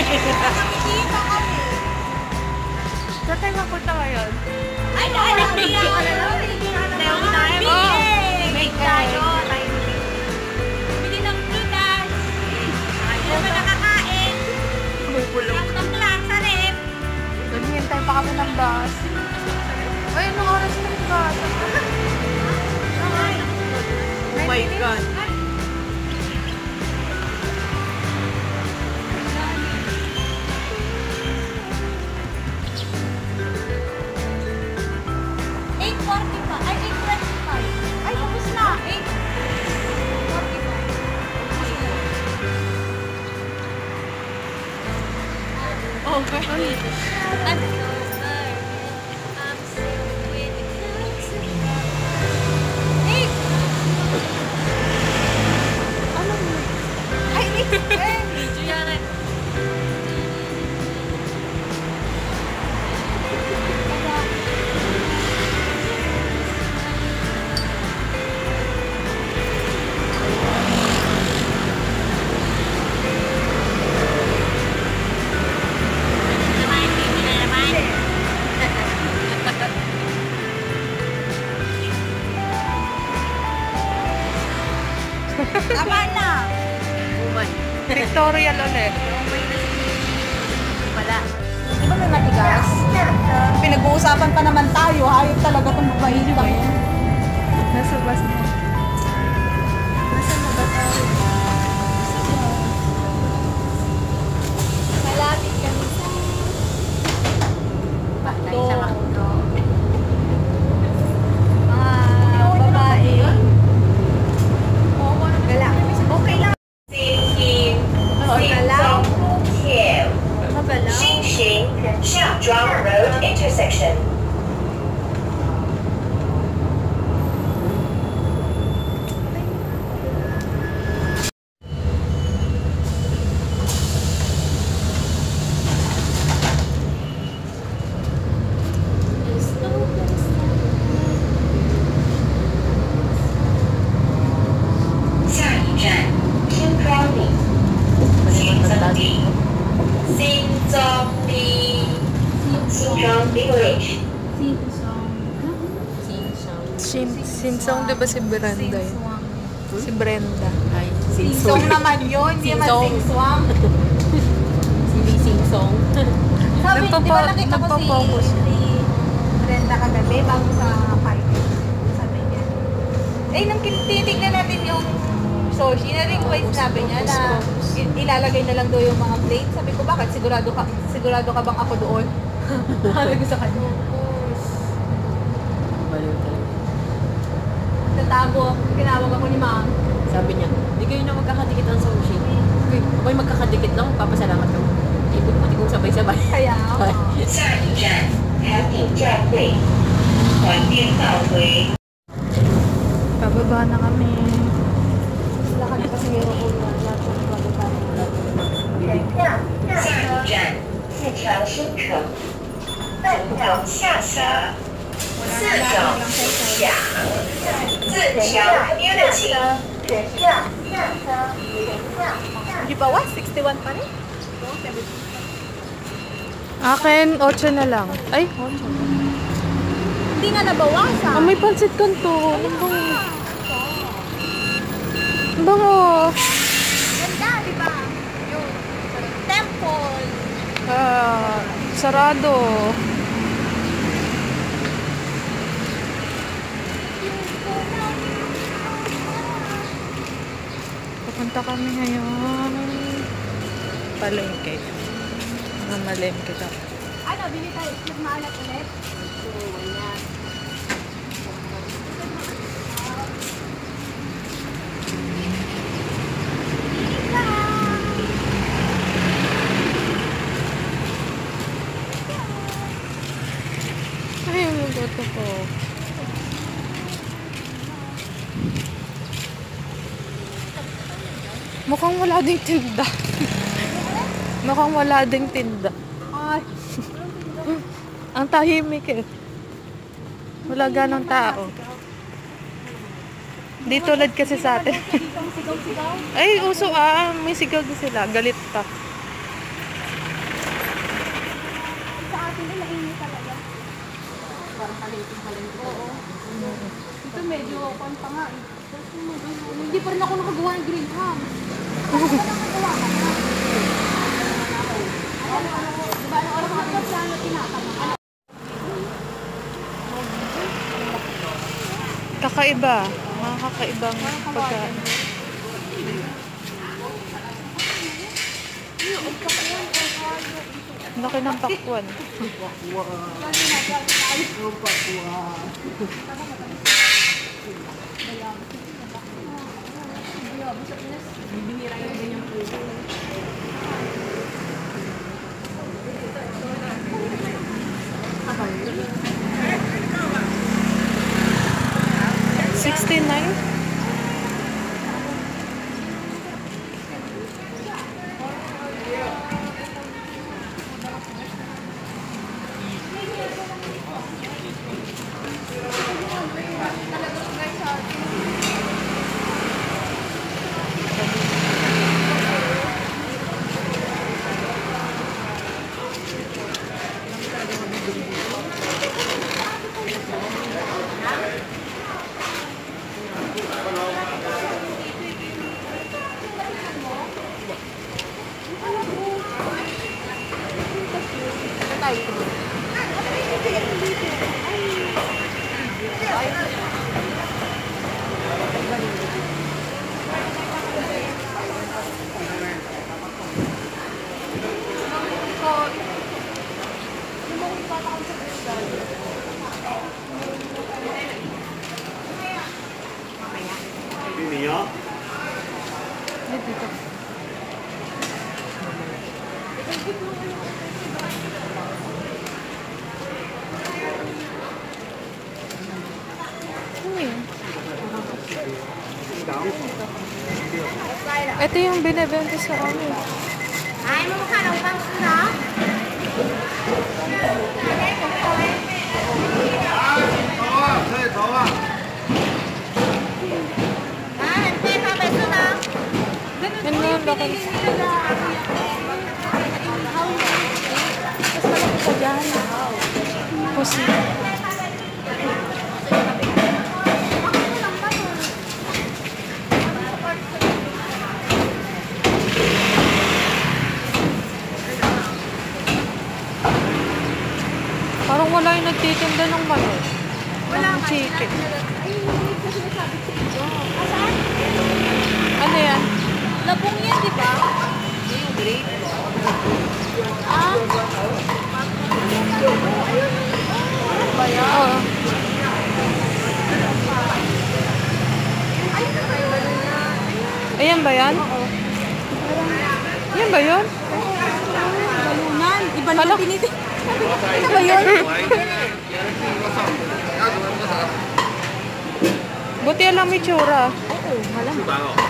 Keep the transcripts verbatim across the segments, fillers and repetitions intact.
Dito kami. Saan tayo mapunta ngayon? Ay, naanak mo na. Tayo tayo. Make tayo. Bili ng pitas. Hindi naman nakakain. Bubulong. Ang plaza rin. Naghihintay pa kami ng bus. Ay, anong oras na yung bus? Oh my God. eight forty-five. Ay, eight twenty-five. Ay, tapos na. eight forty-five. Okay. Eight. Ano mo? Ay, eight ten. Yan. Tama na. Victorial ulit. Wala. Di ba may matigas? Pinag-uusapan pa naman tayo. Hayop talaga itong babae ba yun? Nasa bus na. Nasaan na ba tayo? Malapit kami sa... Bakit sa Makdo? mga babae. Gala. Okay lang. Magalaw. Magalaw. 新型下庄 Road intersection. Village. Shin, Sinsong, di ba si Brenda yun? Si Brenda. Ay, Singsong naman yun. Hindi naman Singsong. singswang. Hindi singsong. Sabi, di Nagpapa- ba nakita ko si, nagpa-focus. si Brenda kagabi bago sa fight. Sabi niya. Eh, nung titignan natin yung Soshi, na-request sabi niya na i- ilalagay na lang daw yung mga plates. Sabi ko, bakit? Sigurado ka, sigurado ka bang ako doon? Sabi ko sa kanya. Baliw talaga. Tatago, kinawag ako ni Ma'am. Sabi niya, hindi kayo na magkakadikit ang sushi. Okay, ako'y magkakadikit lang, papasalamat ka mo. Eh, buti pati kong sabay-sabay. Kaya ako. 下一站海底站会，环电道回。 Pababa na kami. Lakad kasi meron ko na lahat ng pagkakita. 下一站四条新城，半道下辖，四种辖，自强 community。 Di ba what? sixty-one pa rin? Akin, eight na lang. Ay, eight. Hindi nga nabawasan. Ah, may pansit kanto. Ang bango. Ang bango. Ganda, di ba? Yung temple. Ah, sarado. Pupunta kami ngayon. Palengke. Mamalengke ka. Ano, bili tayo itlog maalat ulit? Oo, yan. Ay, ang luto ko. Mukhang wala ding tinda. Mukhang wala ding tinda. Ay, Ang tahimik eh. Wala ganong tao. Di tulad kasi sa atin. sigaw-sigaw. Ay, uso ah. May sigaw din sila. Galit pa. Oo. Ito medyo pan pa nga eh. Hindi pa rin ako nakagawa ng green ham. Ako ba nakagawa ka na? Ano, ano, diba ano oras mga plano tinatama? Kakaiba. Mga kakaibang pagkain. Laki ng pakwan. sixty-nine? Ito yung binibenta sa amin. Ay, mo ka ng bang na? Ah, hindi pa beso na. Yan na, bakit? Mas malaki pa dyan. Pusi. Parang wala yung nagtitinda ng manok. Wala ng chicken. Ay, hindi ko sinasabi sa inyo. Asan? Ano yan? Labong yan, di ba? Yung grape. Ah? Ba yan? Oo. Ayan ba yan? Oo. Yan ba yun? Balunan. Iba Kala- naman tinitin. Ano ba yun? Buti alam may tsura. Oo, malamang.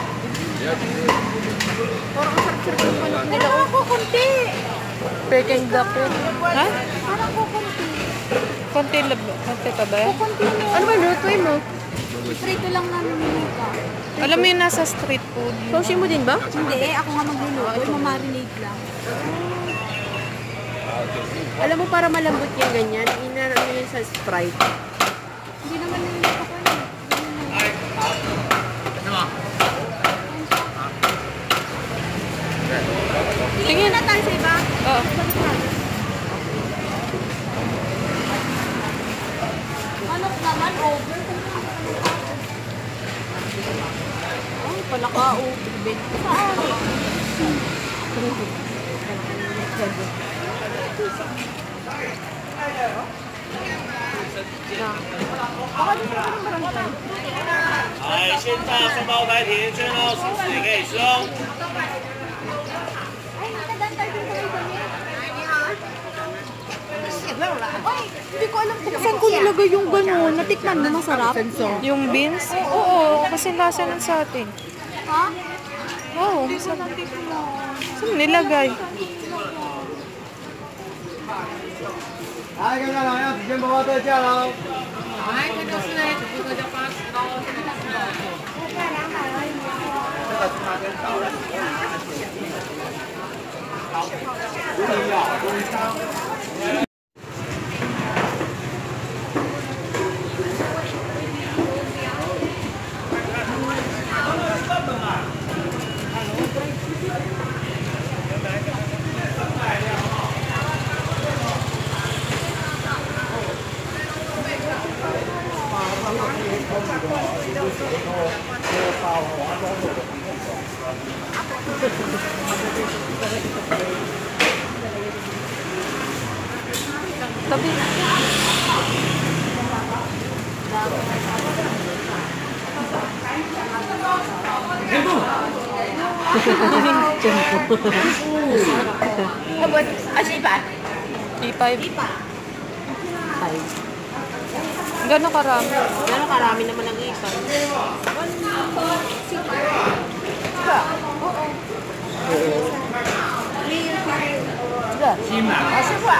Parang ang sarap-sarap yung manok nila. Parang ako konti. Peking duck yun. Ha? Parang ako konti. Konti, lab konti pa ba yan? Konti mo. Ano ba lutuin mo? Prito lang namin minuta. Alam mo yun, nasa street food. Sushi mo din ba? Hindi, ako nga magluluto. Mamarinate lang. Alam mo, para malambot yung ganyan, inano mo yun sa Sprite. Hindi naman nilipat ko yun. Tingin. na tayo sa iba. Oo. Manok naman, over. Ay, palaka, oh. Saan? 哎，现炸双胞胎甜甜圈哦，厨师也可以吃哦。 Ay, nakadaan tayo dun sa may dami. Ay, hindi ko alam kung saan ko nilagay yung gano'n. Natikman mo, masarap. Yung beans? Oo, kasi nasa nun sa atin. Ha? Oo, Hindi ko masarap. natikman. Saan nilagay? 来，看看老样，时间宝宝特价喽！ Ito Abot, asin pa? E five. Five. Gano'ng karami? Gano'ng karami naman ang ipan? Asin pa?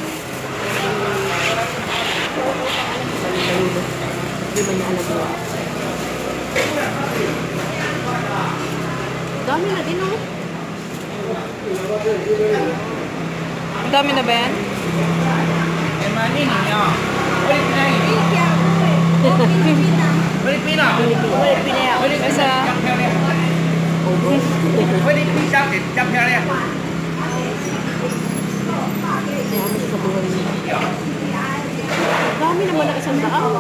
Hindi ba niya alam yun? Dami na din, oh. Ang dami na ba yan? Isa. Sa buhay niya. Dami naman ang isang daan.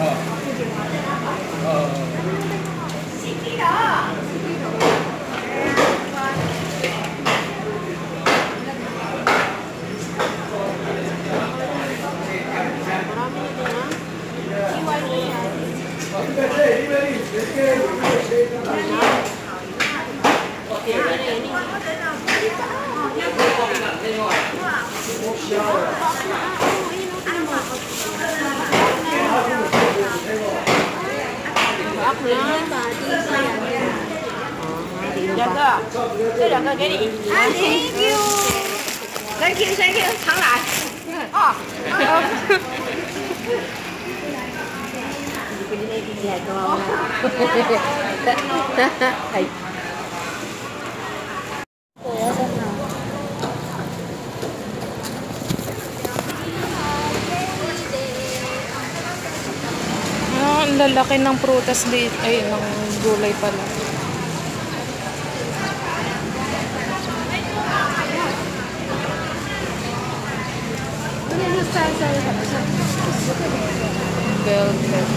Marami na din, ha? Jaga. Đây là cái gì? Ah, thank you. Thank you, thank you. Thắng lại. À. Pwede na itindihan ko. Ay. Ah, ang lalaki ng prutas dito. Ay, ng gulay pala. Velvet.